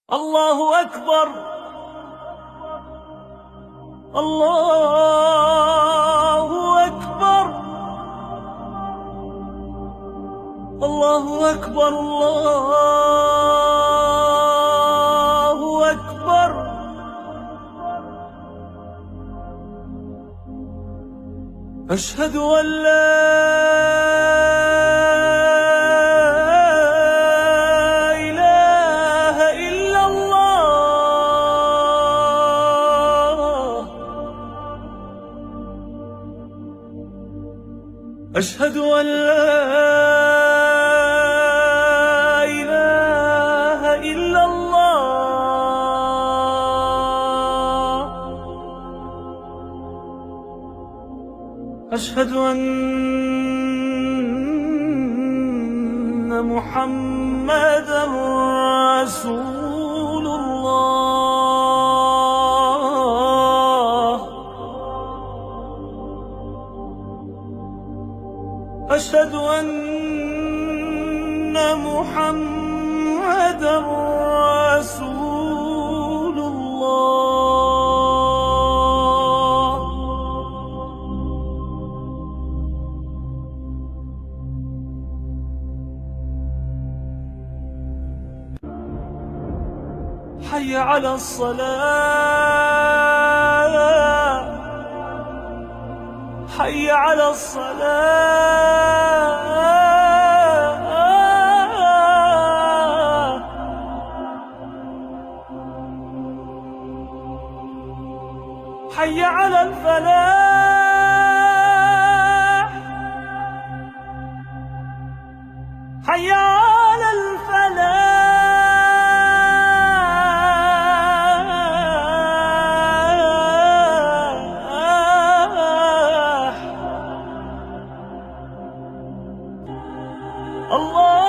الله أكبر. الله أكبر. الله أكبر. الله أكبر. أشهد أن أشهد أن لا إله إلا الله. أشهد أن محمدًا رسول الله. أشهد أن محمدًا رسول الله. حي على الصلاة. حي على الصلاة. حي على الفلاح. حي على الفلاح. الله